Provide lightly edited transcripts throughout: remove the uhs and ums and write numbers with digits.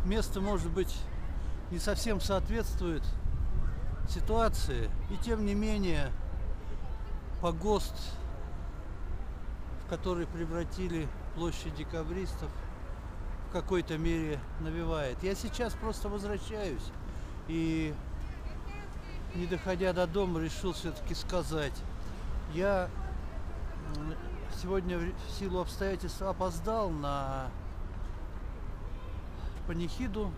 место, может быть, не совсем соответствует ситуации, и тем не менее погост, в который превратили площадь декабристов, в какой-то мере навевает. Я сейчас просто возвращаюсь и, не доходя до дома, решил все-таки сказать. Я сегодня в силу обстоятельств опоздал на панихиду,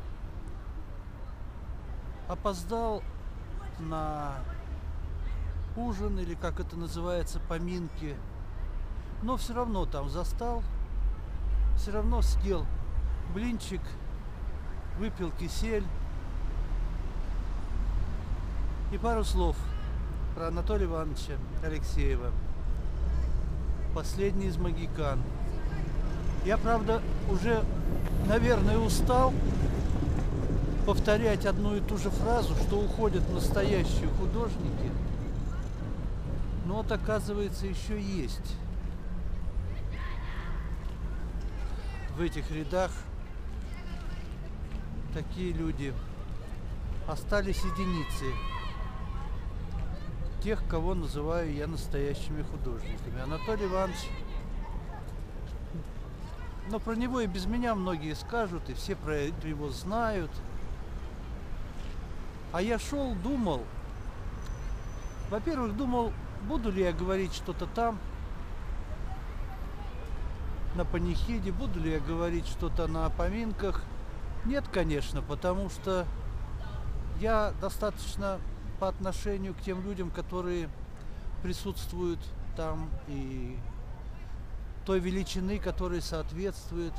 опоздал на ужин, или как это называется, поминки, но все равно там застал, все равно съел блинчик, выпил кисель. И пару слов про Анатолия Ивановича Алексеева, последний из могикан. Я, правда, уже, наверное, устал повторять одну и ту же фразу, что уходят настоящие художники. Но вот, оказывается, еще есть в этих рядах такие люди. Остались единицы тех, кого называю я настоящими художниками. Анатолий Иванович, но про него и без меня многие скажут, и все про его знают. А я шел, думал, во-первых, думал, буду ли я говорить что-то там, на панихиде, буду ли я говорить что-то на поминках. Нет, конечно, потому что я достаточно по отношению к тем людям, которые присутствуют там, и той величины, которой соответствует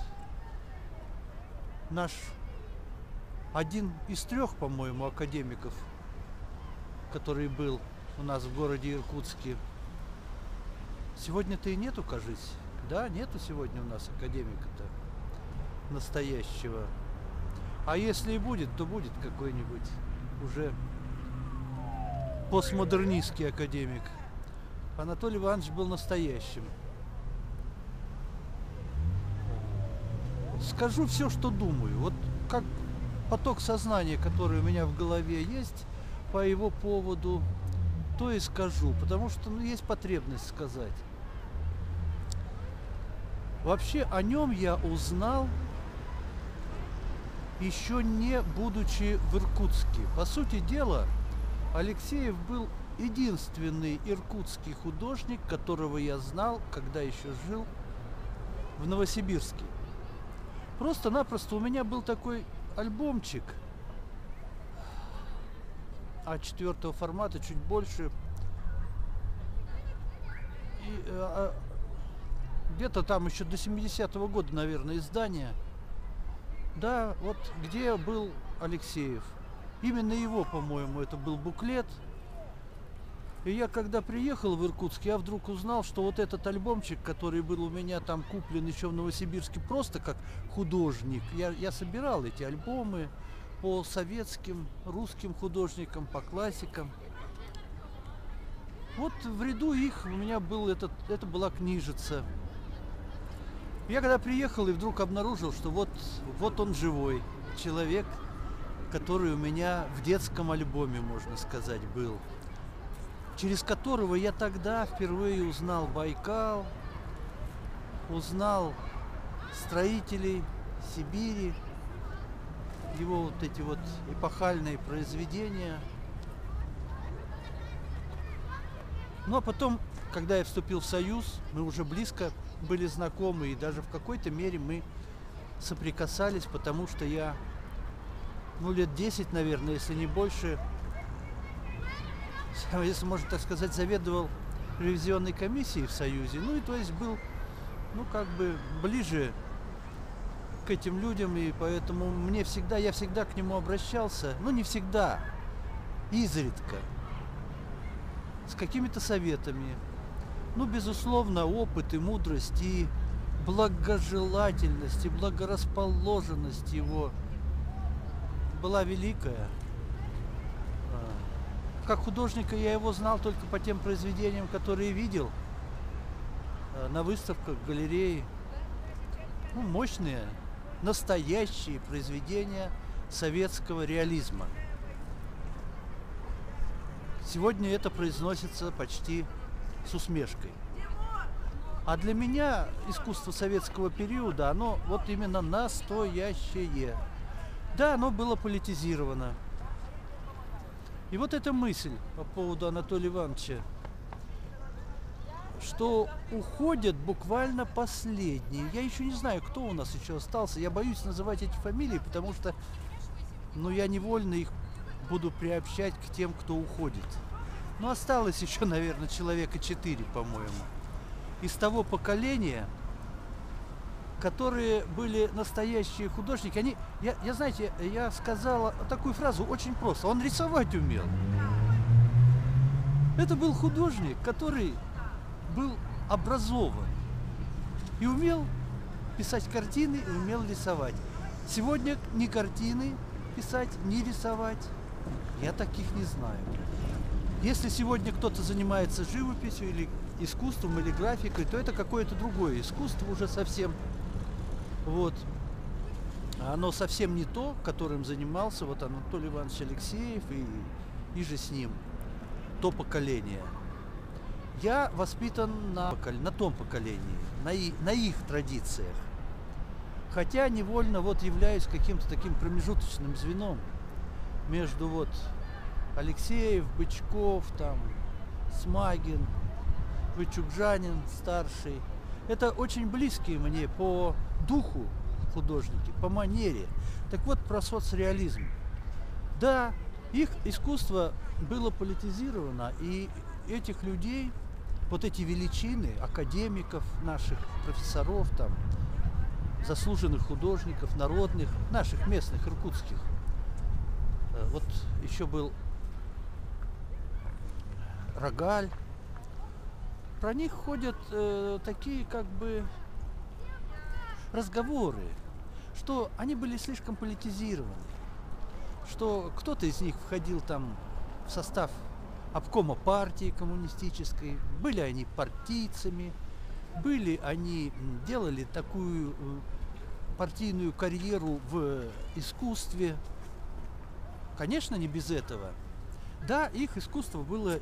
наш один из 3, по-моему, академиков, который был у нас в городе Иркутске. Сегодня-то и нету, кажись. Да, нету сегодня у нас академика-то настоящего. А если и будет, то будет какой-нибудь уже постмодернистский академик. Анатолий Иванович был настоящим. Скажу все, что думаю. Вот как поток сознания, который у меня в голове есть по его поводу, то и скажу. Потому что есть потребность сказать. Вообще о нем я узнал, еще не будучи в Иркутске. По сути дела, Алексеев был единственный иркутский художник, которого я знал, когда еще жил в Новосибирске. Просто-напросто у меня был такой альбомчик А4 формата, чуть больше. И, где-то там еще до 70-го года, наверное, издание. Да, вот где был Алексеев. Именно его, по-моему, это был буклет. И я, когда приехал в Иркутск, я вдруг узнал, что вот этот альбомчик, который был у меня там куплен еще в Новосибирске просто как художник. Я собирал эти альбомы по советским, русским художникам, по классикам. Вот в ряду их у меня был это была книжица. Я когда приехал и вдруг обнаружил, что вот он живой человек, который у меня в детском альбоме, можно сказать, был, через которого я тогда впервые узнал Байкал, узнал строителей Сибири, его вот эти вот эпохальные произведения. Ну а потом, когда я вступил в Союз, мы уже близко были знакомы, и даже в какой-то мере мы соприкасались, потому что я, лет 10, наверное, если не больше, если можно так сказать, заведовал ревизионной комиссией в Союзе. Ну и то есть был, как бы ближе к этим людям, и поэтому я всегда к нему обращался, не всегда, изредка, с какими-то советами. Безусловно, опыт и мудрость, и благожелательность, и благорасположенность его была великая. Как художника я его знал только по тем произведениям, которые видел на выставках, галереи. Мощные, настоящие произведения советского реализма. Сегодня это произносится почти с усмешкой. А для меня искусство советского периода, оно вот именно настоящее. Да, оно было политизировано. И вот эта мысль по поводу Анатолия Ивановича, что уходят буквально последние. Я еще не знаю, кто у нас еще остался. Я боюсь называть эти фамилии, потому что я невольно их буду приобщать к тем, кто уходит. Но осталось еще, наверное, человека 4, по-моему. Из того поколения, которые были настоящие художники. Знаете, я сказала такую фразу очень просто. Он рисовать умел. Это был художник, который был образован и умел писать картины, и умел рисовать. Сегодня ни картины писать, ни рисовать я таких не знаю. Если сегодня кто-то занимается живописью или искусством, или графикой, то это какое-то другое искусство уже совсем. Вот. Оно совсем не то, которым занимался вот Анатолий Иванович Алексеев и же с ним то поколение. Я воспитан на том поколении, на их традициях. Хотя невольно вот являюсь каким-то таким промежуточным звеном между вот Алексеев, Бычков, там, Смагин, Вычугжанин старший. Это очень близкие мне по духу художники, по манере. Так вот, про соцреализм. Да, их искусство было политизировано, и этих людей, вот эти величины, академиков наших, профессоров, там, заслуженных художников, народных, наших местных, иркутских. Вот еще был Рогаль. Про них ходят такие как бы разговоры, что они были слишком политизированы, что кто-то из них входил там в состав обкома партии коммунистической, были они партийцами, они делали такую партийную карьеру в искусстве. Конечно, не без этого. Да, их искусство было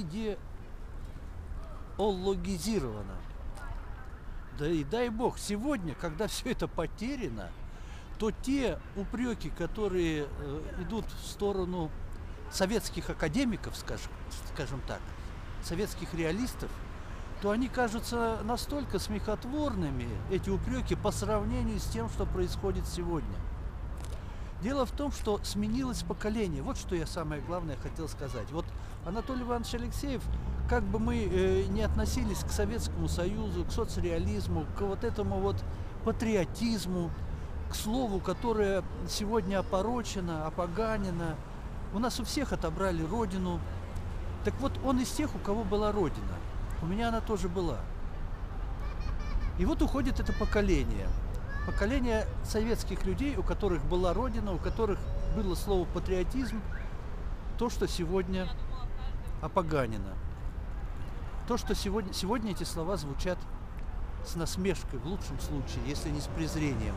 идеологизировано. Да и дай бог, сегодня, когда все это потеряно, то те упреки, которые идут в сторону советских академиков, скажем так, советских реалистов, то они кажутся настолько смехотворными, эти упреки, по сравнению с тем, что происходит сегодня. Дело в том, что сменилось поколение. Вот что я самое главное хотел сказать. Вот Анатолий Иванович Алексеев, как бы мы не относились к Советскому Союзу, к соцреализму, к вот этому вот патриотизму, к слову, которое сегодня опорочено, опоганено. У нас у всех отобрали родину. Так вот, он из тех, у кого была родина. У меня она тоже была. И вот уходит это поколение. Поколение советских людей, у которых была родина, у которых было слово патриотизм, то, что сегодня опоганено. То, что сегодня эти слова звучат с насмешкой, в лучшем случае, если не с презрением.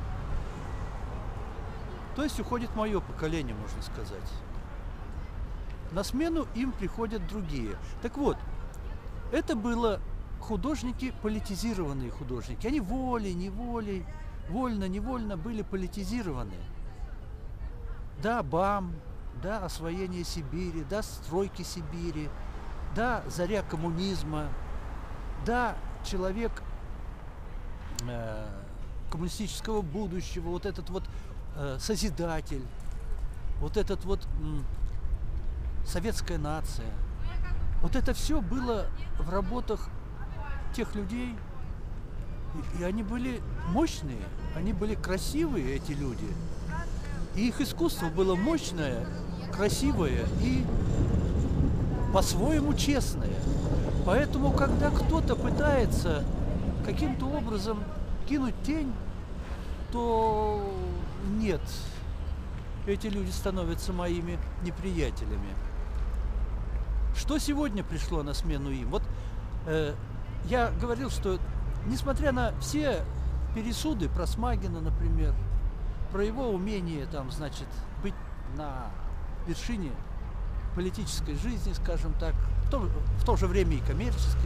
То есть уходит мое поколение, можно сказать. На смену им приходят другие. Так вот, это было художники, политизированные художники. Они волей-неволей, вольно-невольно были политизированы. Да, БАМ, да, освоение Сибири, да, стройки Сибири, да, заря коммунизма, да, человек коммунистического будущего, вот этот вот созидатель, вот этот вот советская нация. Вот это все было в работах тех людей, и они были мощные, они были красивые, эти люди. И их искусство было мощное, красивое и по-своему честное. Поэтому, когда кто-то пытается каким-то образом кинуть тень, то нет, эти люди становятся моими неприятелями. Что сегодня пришло на смену им? Вот я говорил, что несмотря на все пересуды про Смагина, например, про его умение там, значит, быть на вершине политической жизни, скажем так, в то же время и коммерческой.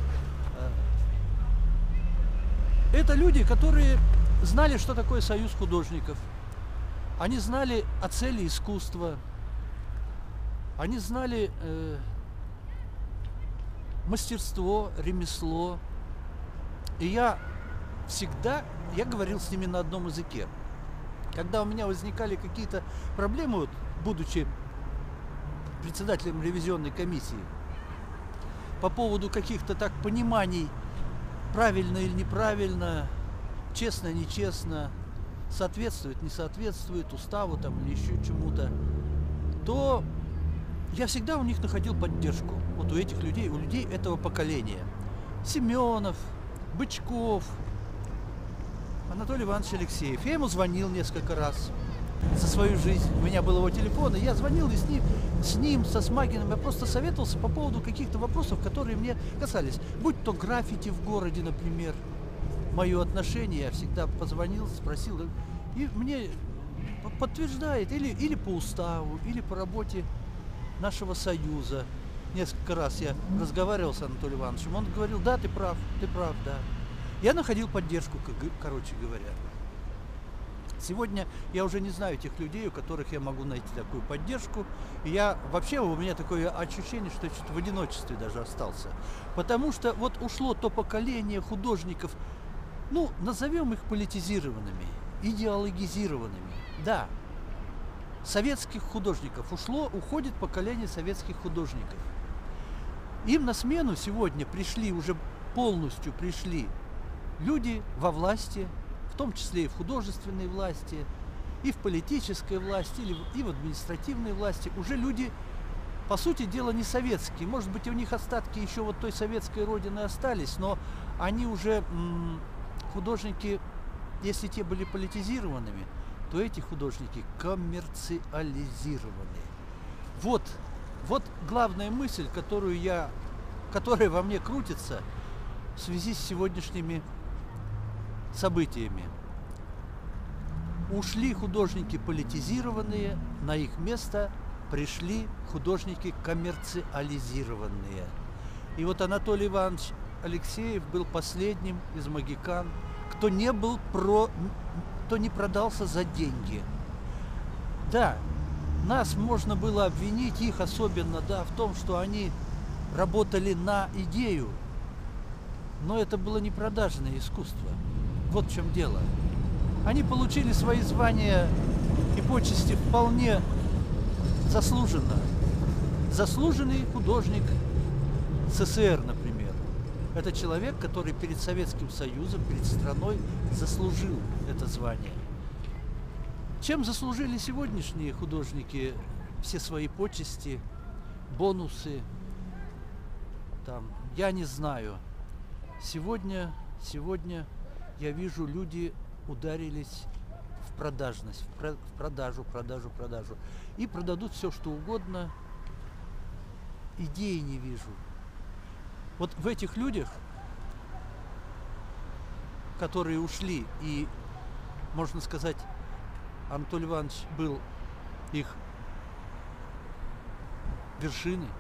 Это люди, которые знали, что такое союз художников. Они знали о цели искусства. Они знали мастерство, ремесло. И я говорил с ними на одном языке. Когда у меня возникали какие-то проблемы, вот, будучи председателем ревизионной комиссии, по поводу каких-то так пониманий, правильно или неправильно, честно, нечестно, соответствует, не соответствует уставу там, или еще чему-то, то я всегда у них находил поддержку. Вот у этих людей, у людей этого поколения. Семенов, Бычков, Анатолий Иванович Алексеев. Я ему звонил несколько раз за свою жизнь. У меня был его телефон, и я звонил и с ним, со Смагиным, я просто советовался по поводу каких-то вопросов, которые мне касались. Будь то граффити в городе, например, мое отношение, я всегда позвонил, спросил, и мне подтверждает, или по уставу, или по работе нашего союза. Несколько раз я разговаривал с Анатолием Ивановичем, он говорил, да, ты прав, да. Я находил поддержку, короче говоря. Сегодня я уже не знаю тех людей, у которых я могу найти такую поддержку. И у меня такое ощущение, что я чуть в одиночестве даже остался. Потому что вот ушло то поколение художников, ну, назовем их политизированными, идеологизированными. Да, советских художников уходит поколение советских художников. Им на смену сегодня полностью пришли люди во власти, в том числе и в художественной власти, и в политической власти, и в административной власти. Уже люди, по сути дела, не советские. Может быть, у них остатки еще вот той советской родины остались, но они уже художники, если те были политизированными, то эти художники коммерциализированы. Вот главная мысль, которая во мне крутится в связи с сегодняшними событиями. Ушли художники политизированные, на их место пришли художники коммерциализированные. И вот Анатолий Иванович Алексеев был последним из могикан, кто не продался за деньги. Да, нас можно было обвинить, их особенно, да, в том, что они работали на идею, но это было не продажное искусство. Вот в чем дело. Они получили свои звания и почести вполне заслуженно. Заслуженный художник СССР, например. Это человек, который перед Советским Союзом, перед страной заслужил это звание. Чем заслужили сегодняшние художники все свои почести, бонусы? Я не знаю. Сегодня я вижу, люди ударились в продажность, в продажу. И продадут все, что угодно. Идеи не вижу. Вот в этих людях, которые ушли, и, можно сказать, Анатолий Иванович был их вершиной,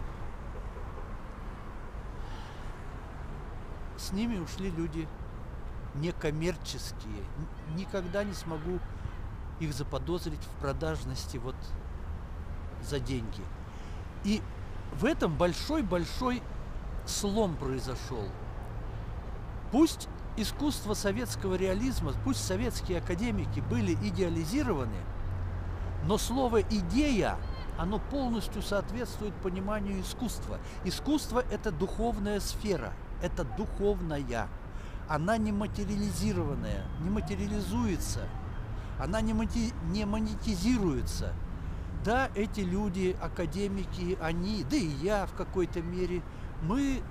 с ними ушли люди некоммерческие. Никогда не смогу их заподозрить в продажности вот за деньги. И в этом большой слом произошел. Пусть искусство советского реализма, пусть советские академики были идеализированы, но слово «идея», оно полностью соответствует пониманию искусства. Искусство – это духовная сфера, это духовная. Она не материализированная, не материализуется, она не монетизируется. Да, эти люди, академики, они, да и я в какой-то мере, мы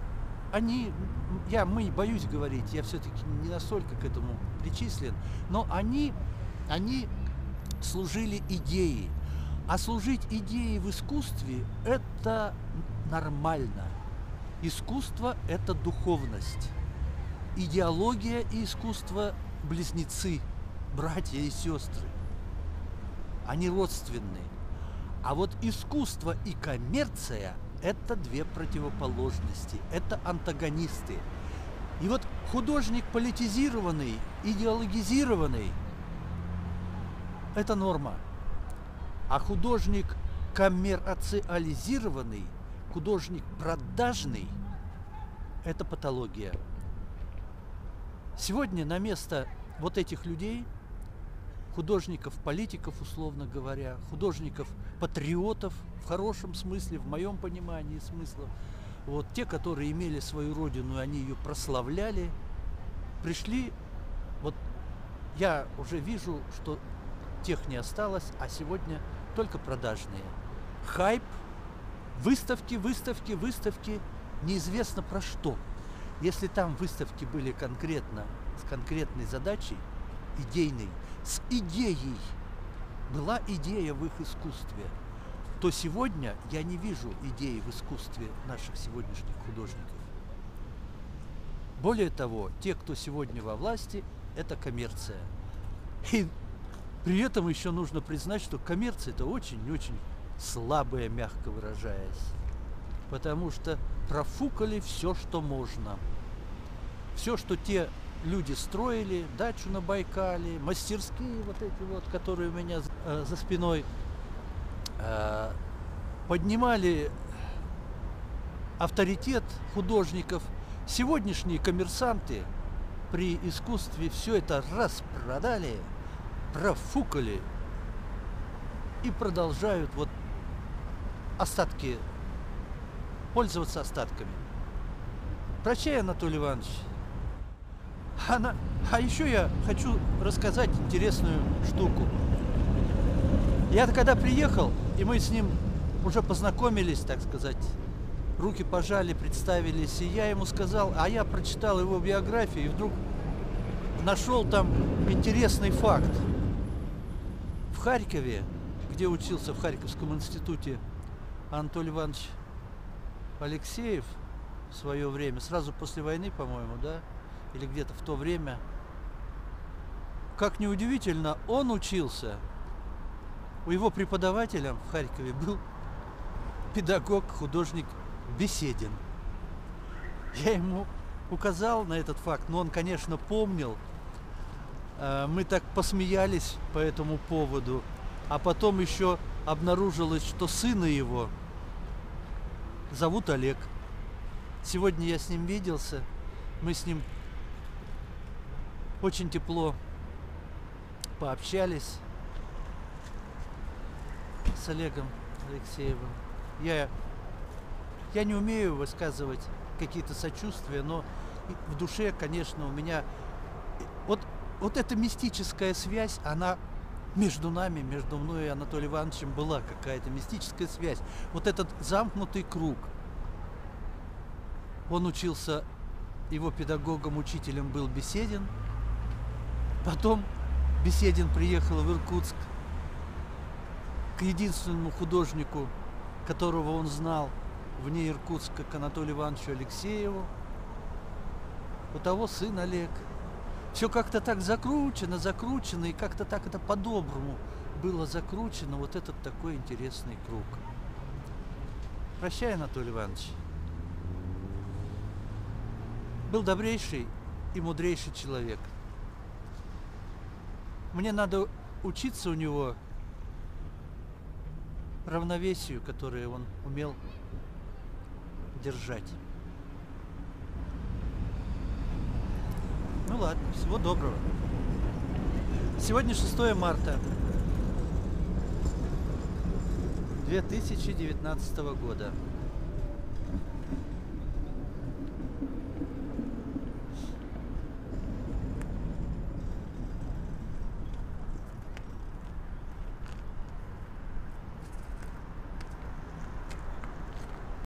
боюсь говорить, я все-таки не настолько к этому причислен, но они служили идее. А служить идее в искусстве – это нормально. Искусство – это духовность. Идеология и искусство – близнецы. братья и сестры. Они родственны. А вот искусство и коммерция – это две противоположности, это антагонисты. И вот художник политизированный, идеологизированный – это норма. А художник коммерциализированный, художник продажный – это патология. Сегодня на место вот этих людей, художников, политиков, условно говоря, художников, патриотов, в хорошем смысле, в моем понимании смысла, вот те, которые имели свою родину, они ее прославляли, пришли, вот я уже вижу, что тех не осталось, а сегодня только продажные. Хайп, выставки, выставки, выставки, неизвестно про что. Если там выставки были конкретно, с конкретной задачей, идейной, с идеей, была идея в их искусстве, то сегодня я не вижу идеи в искусстве наших сегодняшних художников. Более того, те, кто сегодня во власти, это коммерция. И при этом еще нужно признать, что коммерция это очень-очень слабая, мягко выражаясь. Потому что профукали все, что можно. Все, что те люди строили, дачу на Байкале, мастерские вот эти вот, которые у меня за спиной, поднимали авторитет художников. Сегодняшние коммерсанты при искусстве все это распродали, профукали и продолжают вот остатки, пользоваться остатками. Прощай, Анатолий Иванович. А еще я хочу рассказать интересную штуку. Я когда приехал, и мы с ним уже познакомились, так сказать, руки пожали, представились, и я ему сказал, а я прочитал его биографию, и вдруг нашел там интересный факт. В Харькове, где учился в Харьковском институте Анатолий Иванович Алексеев в свое время, сразу после войны, по-моему, да, или где-то в то время, как ни удивительно, он учился. У его преподавателем в Харькове был педагог, художник Беседин. Я ему указал на этот факт, но он, конечно, помнил. Мы так посмеялись по этому поводу. А потом еще обнаружилось, что сына его зовут Олег. Сегодня я с ним виделся. Мы с ним очень тепло пообщались с Олегом Алексеевым. Я не умею высказывать какие-то сочувствия, но в душе, конечно, у меня вот эта мистическая связь, она между нами, между мной и Анатолием Ивановичем была какая-то мистическая связь. Вот этот замкнутый круг. Он учился, его педагогом, учителем был Беседин. Потом Беседин приехал в Иркутск к единственному художнику, которого он знал вне Иркутска, к Анатолию Ивановичу Алексееву. У того сын Олег. Все как-то так закручено, и как-то так это по-доброму было закручено, вот этот такой интересный круг. Прощай, Анатолий Иванович. Был добрейший и мудрейший человек. Мне надо учиться у него равновесию, которое он умел держать. Ну ладно, всего доброго. Сегодня 6 марта 2019 года.